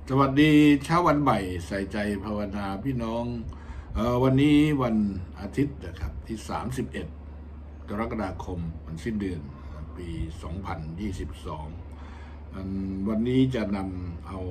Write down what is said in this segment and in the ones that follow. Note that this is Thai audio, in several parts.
สวัสดีเช้าวันใหม่ใส่ใจภาวนาพี่น้องวันนี้วันอาทิตย์นะครับที่31กรกฎาคมวันสิ้นเดือนปี2022วันนี้จะนำเอา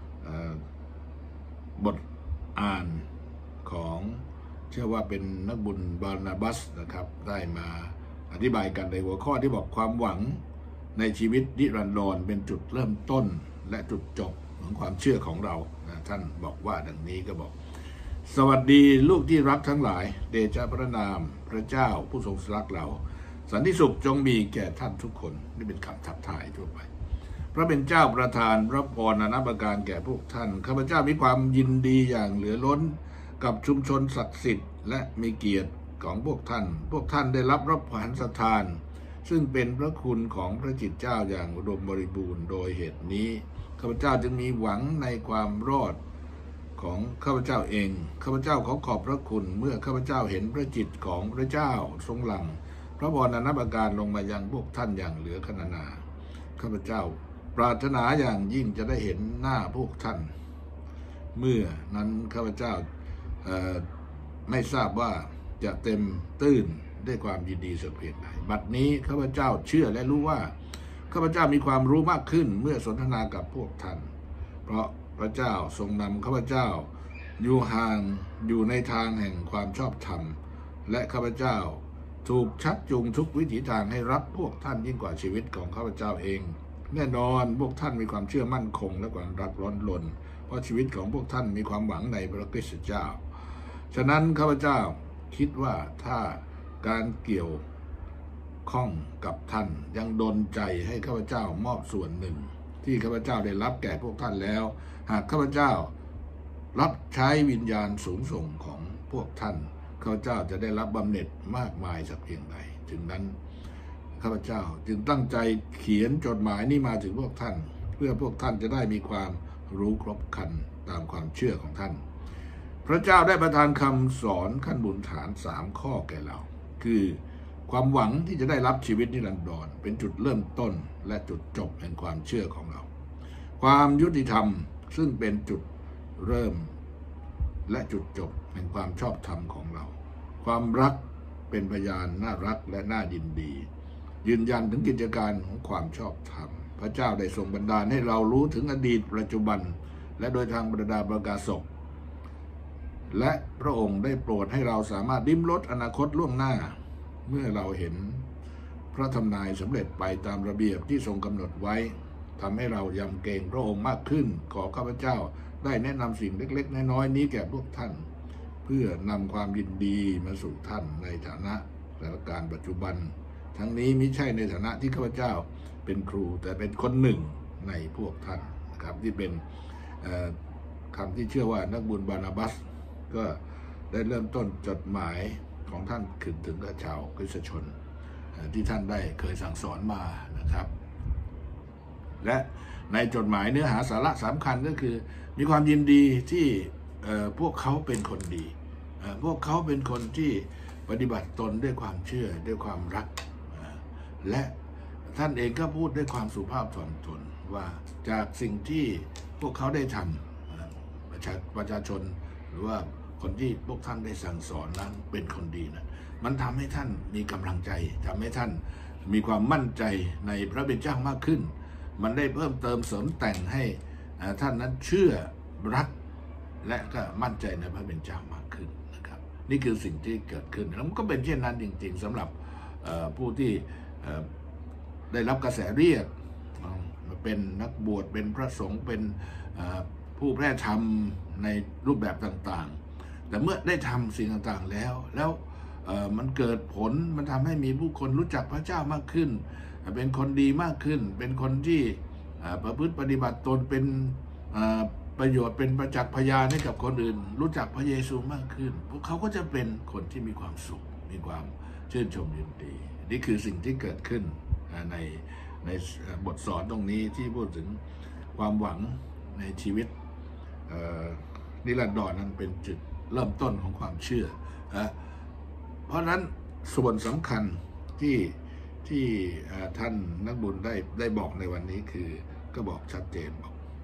บทอ่านของเชื่อว่าเป็นนักบุญบาร์นาบัสนะครับได้มาอธิบายกันในหัวข้อที่บอกความหวังในชีวิตนิรันดรเป็นจุดเริ่มต้นและจุดจบของความเชื่อของเราท่านบอกว่าดังนี้ก็บอกสวัสดีลูกที่รักทั้งหลายเดชะพระนามพระเจ้าผู้ทรงรักเราสันติสุขจงมีแก่ท่านทุกคนนี่เป็นคำทักทายทั่วไปพระเป็นเจ้าประทานพระพรนานาประการแก่พวกท่านข้าพเจ้ามีความยินดีอย่างเหลือล้นกับชุมชนศักดิ์สิทธิ์และมีเกียรติของพวกท่านได้รับพระหฤทัยทานซึ่งเป็นพระคุณของพระจิตเจ้าอย่างอุดมบริบูรณ์โดยเหตุนี้ข้าพเจ้าจึงมีหวังในความรอดของข้าพเจ้าเองข้าพเจ้าขอบพระคุณเมื่อข้าพเจ้าเห็นพระจิตของพระเจ้าทรงหลั่งพระพรนานาประการลงมายังพวกท่านอย่างเหลือขนานาข้าพเจ้าปรารถนาอย่างยิ่งจะได้เห็นหน้าพวกท่านเมื่อนั้นข้าพเจ้าไม่ทราบว่าจะเต็มตื้นด้วยความยินดีสักเพียงใดบัดนี้ข้าพเจ้าเชื่อและรู้ว่าข้าพเจ้ามีความรู้มากขึ้นเมื่อสนทนากับพวกท่านเพราะพระเจ้าทรงนำข้าพเจ้าอยู่ในทางแห่งความชอบธรรมและข้าพเจ้าถูกชักจูงทุกวิถีทางให้รับพวกท่านยิ่งกว่าชีวิตของข้าพเจ้าเองแน่นอนพวกท่านมีความเชื่อมั่นคงและความรักร้อนรนเพราะชีวิตของพวกท่านมีความหวังในพระคริสต์เจ้าฉะนั้นข้าพเจ้าคิดว่าถ้าการเกี่ยวข้องกับท่านยังดลใจให้ข้าพเจ้ามอบส่วนหนึ่งที่ข้าพเจ้าได้รับแก่พวกท่านแล้วหากข้าพเจ้ารับใช้วิญญาณสูงส่งของพวกท่านข้าพเจ้าจะได้รับบำเหน็จมากมายสักเพียงใดถึงนั้นข้าพเจ้าจึงตั้งใจเขียนจดหมายนี้มาถึงพวกท่านเพื่อพวกท่านจะได้มีความรู้ครบครันตามความเชื่อของท่านพระเจ้าได้ประทานคำสอนขั้นบุญฐาน3 ข้อแก่เราคือความหวังที่จะได้รับชีวิตนิรันดรเป็นจุดเริ่มต้นและจุดจบแห่งความเชื่อของเราความยุติธรรมซึ่งเป็นจุดเริ่มและจุดจบแห่งความชอบธรรมของเราความรักเป็นพยานน่ารักและน่ายินดียืนยันถึงกิจการของความชอบธรรมพระเจ้าได้ทรงบันดาลให้เรารู้ถึงอดีตปัจจุบันและโดยทางบรรดาประกาศกและพระองค์ได้โปรดให้เราสามารถลิ้มรสอนาคตล่วงหน้าเมื่อเราเห็นพระทำนายสำเร็จไปตามระเบียบที่ทรงกำหนดไว้ทำให้เรายำเกรงพระองค์มากขึ้นขอข้าพเจ้าได้แนะนำสิ่งเล็กๆน้อยๆนี้แก่พวกท่านเพื่อนำความยินดีมาสู่ท่านในฐานะสถานการณ์ปัจจุบันทั้งนี้ไม่ใช่ในฐานะที่ข้าพเจ้าเป็นครูแต่เป็นคนหนึ่งในพวกท่านนะครับที่เป็นคำที่เชื่อว่านักบุญบาร์นาบัสก็ได้เริ่มต้นจดหมายของท่านขึ้นถึงกับชาวคริสตชนที่ท่านได้เคยสั่งสอนมานะครับและในจดหมายเนื้อหาสาระสำคัญก็คือมีความยินดีที่พวกเขาเป็นคนดีพวกเขาเป็นคนที่ปฏิบัติตนด้วยความเชื่อด้วยความรักและท่านเองก็พูดด้วยความสุภาพถ่อมตนว่าจากสิ่งที่พวกเขาได้ทำประชาชนหรือว่าคนที่พวกท่านได้สั่งสอนนั้นเป็นคนดีนะมันทำให้ท่านมีกำลังใจทำให้ท่านมีความมั่นใจในพระเป็นเจ้ามากขึ้นมันได้เพิ่มเติมเสริมแต่งให้ท่านนั้นเชื่อรักและก็มั่นใจในพระเป็นเจ้ามากขึ้นนะครับนี่คือสิ่งที่เกิดขึ้นแล้วมันก็เป็นเช่นนั้นจริงๆสำหรับผู้ที่ได้รับกระแสเรียกเป็นนักบวชเป็นพระสงฆ์เป็นผู้แพร่ธรรมในรูปแบบต่างๆแต่เมื่อได้ทำสิ่งต่างๆแล้วมันเกิดผลมันทำให้มีผู้คนรู้จักพระเจ้ามากขึ้นเป็นคนดีมากขึ้นเป็นคนที่ประพฤติปฏิบัติตนเป็นประโยชน์เป็นประจักษ์พยานให้กับคนอื่นรู้จักพระเยซูมากขึ้นพวกเขาก็จะเป็นคนที่มีความสุขมีความชื่นชมยินดีนี่คือสิ่งที่เกิดขึ้นในบทสอนตรงนี้ที่พูดถึงความหวังในชีวิตนิรันดรนั้นเป็นจุดเริ่มต้นของความเชื่อเพราะฉะนั้นส่วนสำคัญที่ท่านนักบุญได้บอกในวันนี้คือก็บอกชัดเจนบอก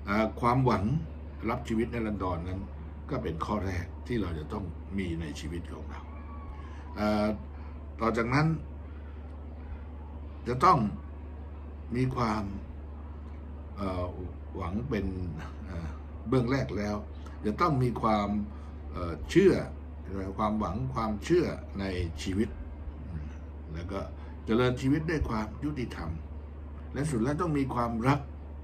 ความหวังรับชีวิตนิรันดรนั้นก็เป็นข้อแรกที่เราจะต้องมีในชีวิตของเราต่อจากนั้นจะต้องมีความหวังเป็นเบื้องแรกแล้วจะต้องมีความเชื่อความหวังความเชื่อในชีวิตแล้วก็เจริญชีวิตด้วยความยุติธรรมและสุดแล้วต้องมีความรัก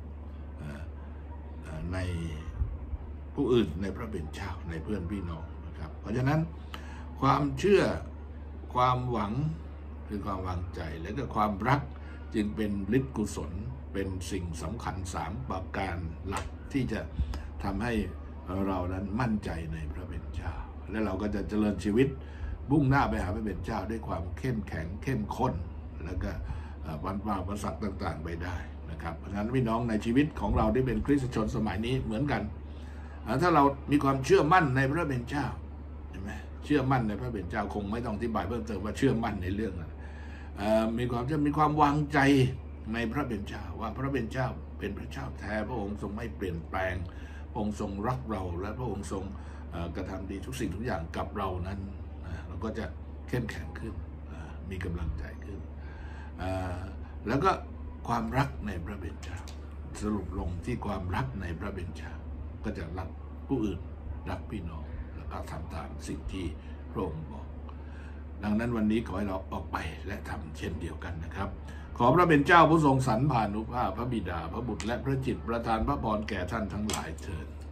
ในผู้อื่นในพระเป็นเจ้าในเพื่อนพี่น้องนะครับเพราะฉะนั้นความเชื่อความหวังคือความวางใจและก็ความรักจึงเป็นฤทธิ์กุศลเป็นสิ่งสำคัญ3ประการหลักที่จะทำให้เรานั้นมั่นใจในพระเป็นเจ้าและเราก็จะเจริญชีวิตมุ่งหน้าไปหาพระเป็นเจ้าด้วยความเข้มแข็งเข้มข้นแล้วก็บรรดาอุปสรรคต่างๆไปได้นะครับเพราะฉะนั้นพี่น้องในชีวิตของเราที่เป็นคริสตชนสมัยนี้เหมือนกันถ้าเรามีความเชื่อมั่นในพระเป็นเจ้าใช่ไหมเชื่อมั่นในพระเป็นเจ้าคงไม่ต้องอธิบายเพิ่มเติมว่าเชื่อมั่นในเรื่องนั้นมีความวางใจในพระเป็นเจ้าว่าพระเป็นเจ้าเป็นพระเจ้าแท้พระองค์ทรงไม่เปลี่ยนแปลงพระองค์ทรงรักเราและพระองค์ทรงกระทำดีทุกสิ่งทุกอย่างกับเรานั้นเราก็จะเข้มแข็งขึ้นมีกำลังใจขึ้นแล้วก็ความรักในพระเป็นเจ้าสรุปลงที่ความรักในพระเป็นเจ้าก็จะรักผู้อื่นรักพี่น้องแล้วก็ทำตามสิ่งที่พระองค์บอกดังนั้นวันนี้ขอให้เราออกไปและทำเช่นเดียวกันนะครับขอพระเป็นเจ้าผู้ทรงสรรพานุภาพพระบิดาพระบุตรและพระจิตประทานพระพรแก่ท่านทั้งหลายเถิด